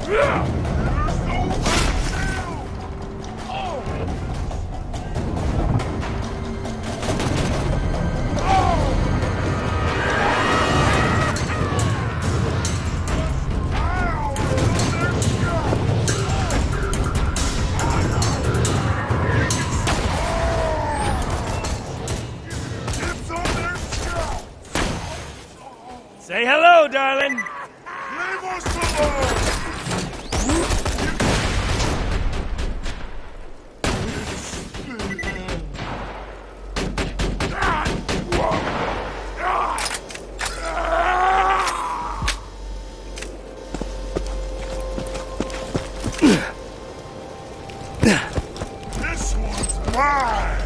Say hello, darling. Leave us alone! This one's mine!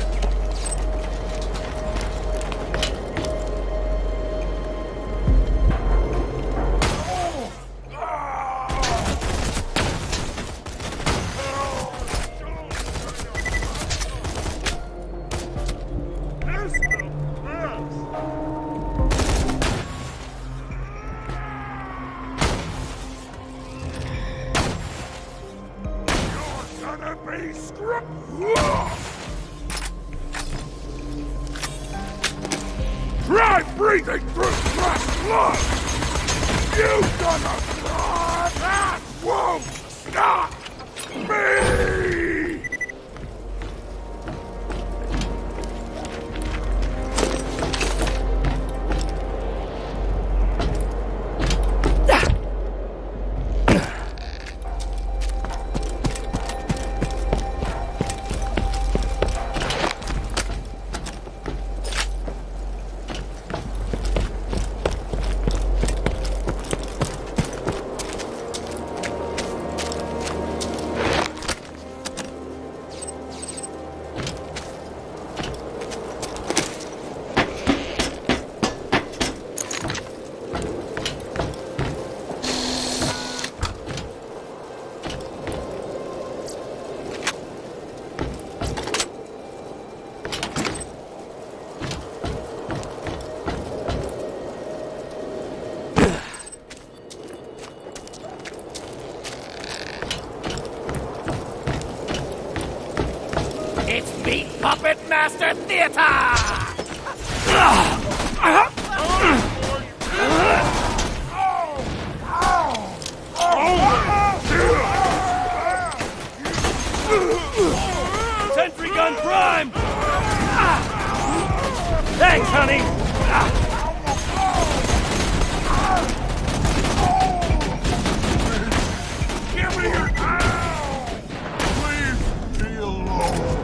Try breathing through fresh blood! You gonna blood! That won't stop me! It's Meat Puppet Master Theater! Sentry gun prime! Thanks, honey! Give me your please be alone.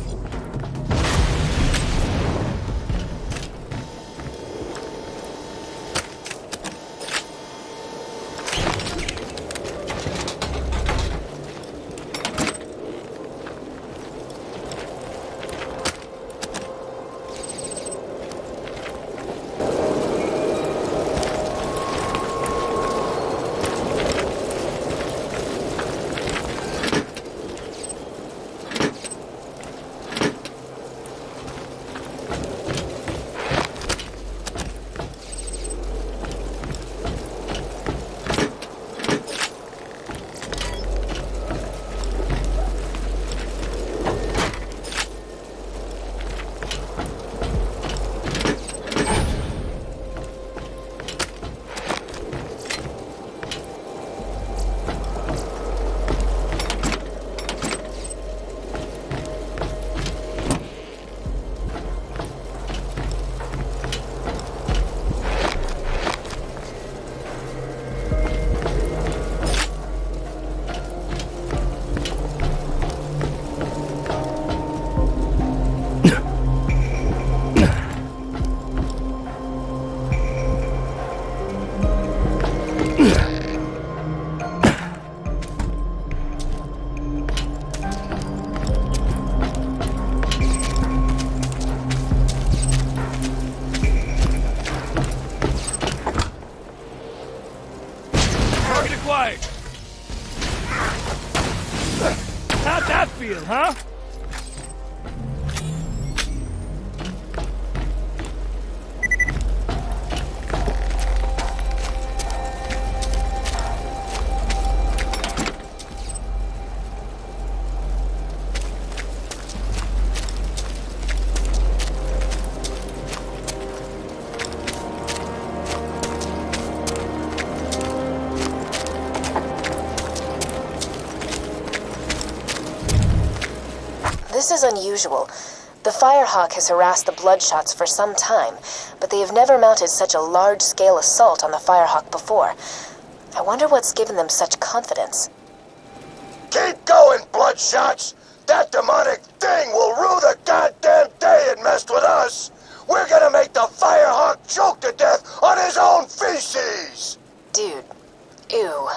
How'd that feel, huh? is unusual. The Firehawk has harassed the Bloodshots for some time, but they have never mounted such a large-scale assault on the Firehawk before. I wonder what's given them such confidence. Keep going, Bloodshots! That demonic thing will rue the goddamn day it messed with us! We're gonna make the Firehawk choke to death on his own feces! Dude. Ew.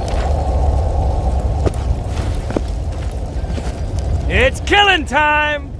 It's killing time!